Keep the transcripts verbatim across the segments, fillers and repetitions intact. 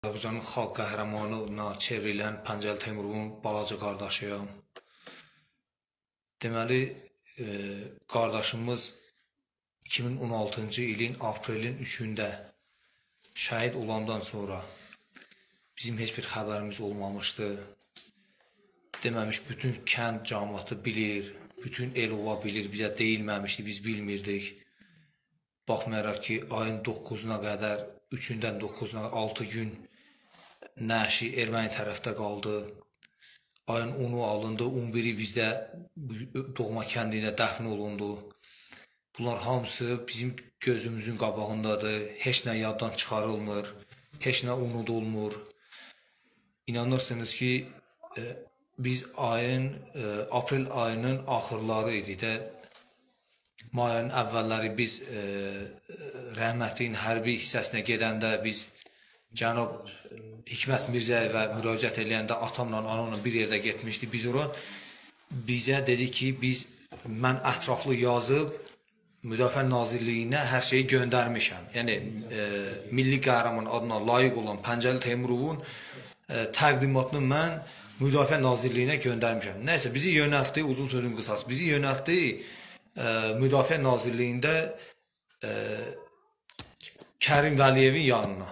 Azərbaycanın xalq qəhrəmanına çevrilən Pəncəli Teymurun balaca qardaşıyam. Deməli, e, qardaşımız iki min on altıncı ilin aprelin üçündə şəhid olandan sonra bizim heç bir xəbərimiz olmamışdı. Deməmiş, bütün kənd cəmiyyəti bilir, bütün el-ova bilir, bizə deyilməmişdi, biz bilmirdik. Baxmayaraq ki, ayın doqquzuna qədər, üçündən doqquzuna altı gün nəşi erməni tərəfdə qaldı. Ayın onu alındı, on biri bizdə doğma kəndində dəfn olundu. Bunlar hamısı bizim gözümüzün qabağındadır. Heç nə yaddan çıxarılmır, heç nə unudulmur. İnanırsınız ki, e, biz ayın, e, aprel ayının axırları idi də, may ayının əvvəlləri biz e, rəhmətliyin hərbi hissəsinə gedəndə biz cənab Hikmət Mirzəyevə müraciət eləyəndə atamla, anamla bir yerdə getmişdi. Biz ora bizə dedi ki, biz mən ətraflı yazıb Müdafiə Nazirliyinə hər şeyi göndərmişəm. Yəni e, milli qəhrəman adına layiq olan Pəncəli Teymurovun e, təqdimatını mən Müdafiə Nazirliyinə göndərmişəm. Nəysə, bizi yönəltdi, uzun sözün qısası, bizi yönəltdi e, Müdafiə Nazirliyində e, Kərim Vəliyevin yanına.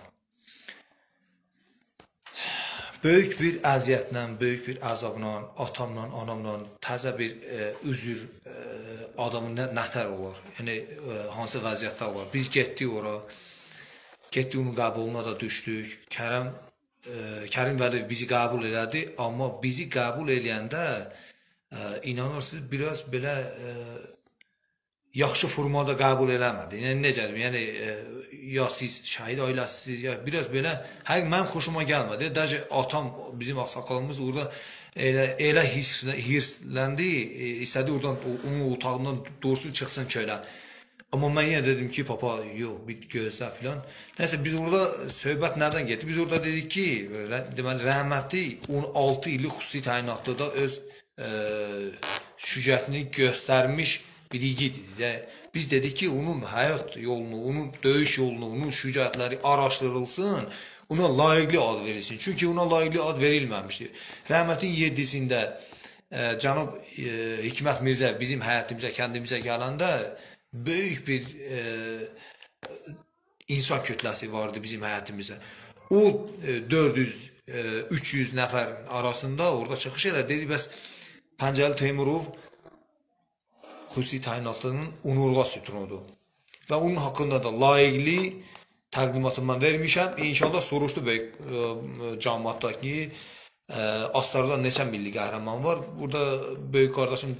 Böyük bir əziyyətlə, böyük bir əzabla, atamla, anamla təzə bir e, üzür e, adamın nə, nətər olar, yəni e, hansı vəziyyətdə olar. Biz getdik ora, getdik onun qəbuluna da düşdük. Kərəm, e, Kərim Vəliyev bizi qəbul elədi, amma bizi qəbul eləyəndə e, inanırsınız, biraz belə e, yaxşı formada qəbul eləmədi. Yəni necədir? Yəni e, ya siz şəhid ailəsiz, ya biraz belə, həqiq mənim xoşuma gəlmədi. Dəcə atam, bizim ağsaqqalımız orada elə elə hirsləndi, e, istədi oradan onun otağından doğrusu çıxsın çölə. Amma mən yenə dedim ki, papa, yox, bir gözlə filan. Nəysə, biz orada söhbət nədən getdi? Biz orada dedik ki, deməli rəhmətli on altı illik xüsusi təyinatlıda öz e, şücaətini göstərmiş bir igid idi. Biz dedik ki, onun həyat yolunu, onun döyüş yolunu, onun şücaətləri araşdırılsın, ona layiqli ad verilsin. Çünki ona layiqli ad verilməmişdi. Rəhmətin yeddisində e, cənab e, Hikmət Mirzəyev bizim həyətimizə, kəndimizə gələndə böyük bir e, insan kütləsi vardı bizim həyətimizə. O e, dörd yüz, üç yüz nəfər arasında orada çıxış elə dedi, bəs Pəncəli Teymurov xüsusi təyinatının onurğa sütunudur. Və onun haqqında da layiqli təqdimatını mən vermişəm. İnşallah soruşdu böyük e, cəmiyyətdə ki, e, Astarda neçə milli qəhrəman var? Burada böyük qardaşım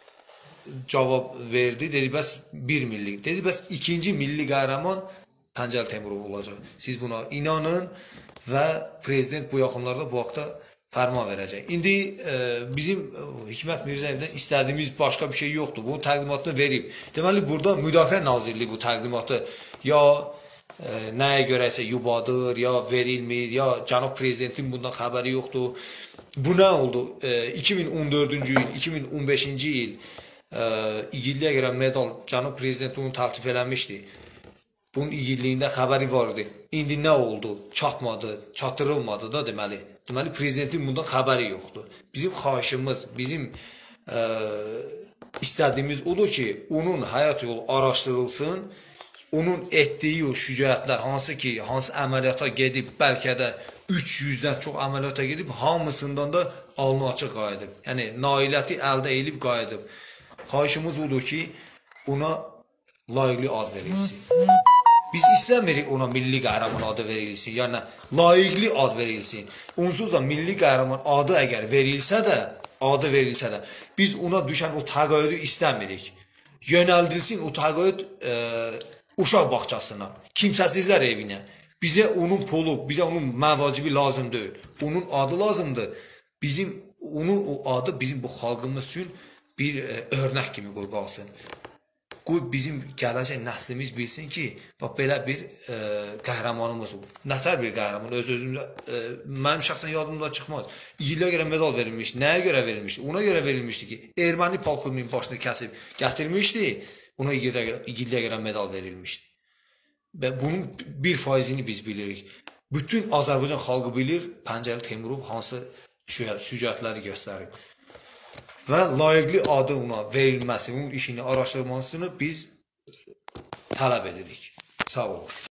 cavab verdi. Dedi, bəs bir milli. Dedi, bəs ikinci milli qəhrəman Pəncəli Teymurov olacaq. Siz buna inanın və prezident bu yaxınlarda bu haqda fərman verəcək. İndi e, bizim e, Hikmət Mirzəyevdən istədiyimiz başqa bir şey yoxdur. Bunun təqdimatını verib. Deməli, burada Müdafiə Nazirliyi bu təqdimatı ya e, nəyə görəsə yubadır, ya verilmir, ya cənab prezidentin bundan xəbəri yoxdur. Bu nə oldu? E, iki min on dördüncü il, iki min on beşinci il e, igidliyə görə medal cənab prezident onu təltif eləmişdi. Bunun igidliyində xəbəri vardı. İndi nə oldu? Çatmadı, çatdırılmadı da deməli. Deməli, prezidentin bundan xəbəri yoxdur. Bizim xahişimiz, bizim e, istədiyimiz odur ki, onun həyat yolu araşdırılsın, onun etdiyi o şücaətlər, hansı ki, hansı əməliyyata gedib, bəlkə də üç yüzdən çox əməliyyata gedib, hamısından da alnı açıq qayıdıb. Yəni, nailəti əldə edib qayıdıb. Xahişimiz odur ki, ona layiqli ad verilsin. Biz istəmirik ona milli qəhrəman adı verilsin, yəni layiqli ad verilsin. Onsuz da milli qəhrəman adı əgər verilsə də, adı verilsə də, biz ona düşən o təqaüdü istəmirik. Yönəldilsin o təqaüd e, uşaq bağçasına, kimsəsizlər evinə. Bizə onun pulu, bizə onun məvacibi lazım deyil. Onun adı lazımdır. Bizim, onun o adı bizim bu xalqımız üçün bir e, örnək kimi qoy qalsın. Qoy bizim gələcək nəslimiz bilsin ki, bax, belə bir e, qəhrəmanımız olur. Nətər bir qəhrəman, öz özümdə, e, mənim şəxsən yadımda çıxmaz. İgidliyə görə medal verilmişdi, nəyə görə verilmişdi? Ona görə verilmişdi ki, erməni polkovnikin başını kəsib gətirmişdi, ona igidliyə görə medal verilmişdi. Və bunun bir faizini biz bilirik. Bütün Azərbaycan xalqı bilir Pəncəli Teymurov hansı süjetləri göstərib. Və layiqli adı ona verilməsi, onun işini araşdırmasını biz tələb edirik. Sağ olun.